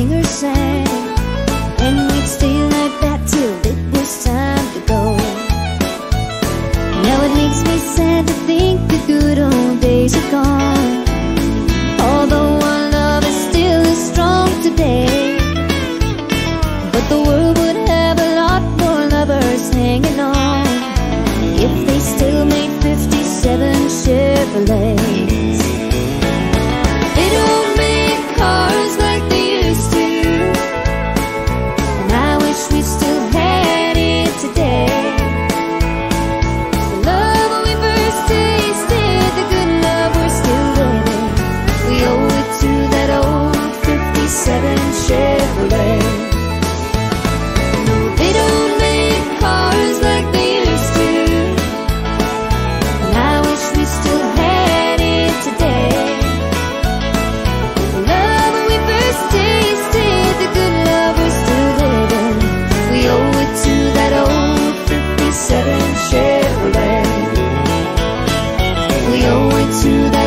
singer sang, and we'd stay like that till it was time to go. Now it makes me sad to think the good old days are gone, although our love is still as strong today. But the world would have a lot more lovers hanging on if they still made 57 Chevrolets. They don't make cars like they used to, and I wish we still had it today. The love we first tasted, the good love we're still living, we owe it to that old 57 Chevrolet. No, they don't make cars like they used to, and I wish we still had it today. The love we first tasted, the good love we're still living, we owe it to that old 57 Chevrolet. We owe it to that